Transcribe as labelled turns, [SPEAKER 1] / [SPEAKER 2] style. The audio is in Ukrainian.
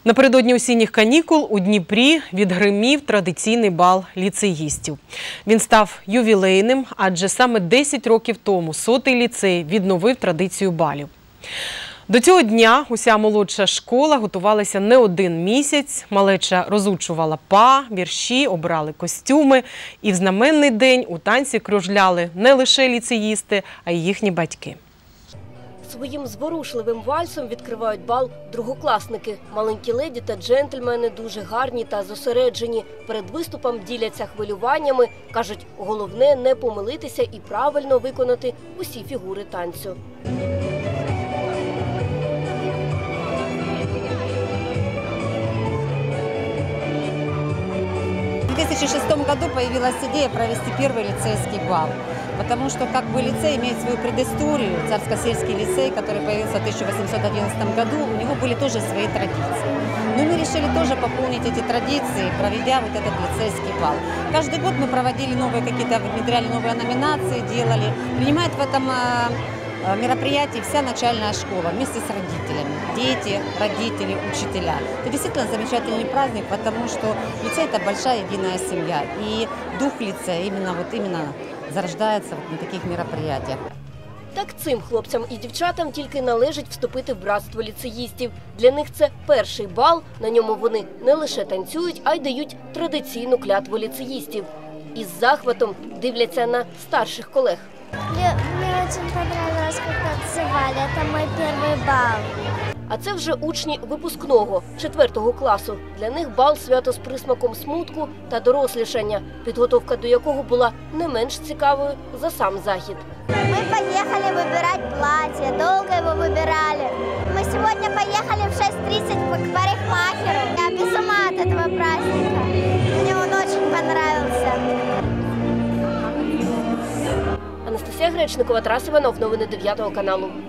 [SPEAKER 1] Напередодні осінніх канікул у Дніпрі відгримів традиційний бал ліцеїстів. Він став ювілейним, адже саме 10 років тому 100-й ліцей відновив традицію балів. До цього дня уся молодша школа готувалася не один місяць. Малеча розучувала па, вірші, обирали костюми. І в знаменний день у танці кружляли не лише ліцеїсти, а й їхні батьки.
[SPEAKER 2] Своїм зворушливим вальсом відкривають бал другокласники. Маленькі леді та джентльмени дуже гарні та зосереджені. Перед виступом діляться хвилюваннями. Кажуть, головне не помилитися і правильно виконати усі фігури танцю.
[SPEAKER 3] В 2006 году появилась идея провести первый лицейский бал, потому что лицей имеет свою предысторию. Царско-сельский лицей, который появился в 1811 году, у него были тоже свои традиции. Но мы решили тоже пополнить эти традиции, проведя вот этот лицейский бал. Каждый год мы проводили внедряли новые номинации, делали. Принимает в этом мероприятии вся начальная школа вместе с родителями. Дети, родители, учителя. Это действительно замечательный праздник, потому что лицей – это большая единая семья. И дух лицея именно зарождається на таких мероприятиях.
[SPEAKER 2] Так цим хлопцям і дівчатам тільки належить вступити в братство ліцеїстів. Для них це перший бал, на ньому вони не лише танцюють, а й дають традиційну клятву ліцеїстів. Із захватом дивляться на старших колег.
[SPEAKER 4] Мне очень понравилось, как танцевали. Это мой первый бал.
[SPEAKER 2] А це вже учні випускного, 4-го класу. Для них бал – свято з присмаком смутку та дорослішання, підготовка до якого була не менш цікавою за сам захід.
[SPEAKER 4] Мы поехали выбирать платье, долго его выбирали. Мы сегодня поехали в 6:30 к парикмахеру. Я без ума от этого праздника. Мне он очень понравился.
[SPEAKER 2] Анастасія Гречникова, Тарас Іванов, новини 9 каналу.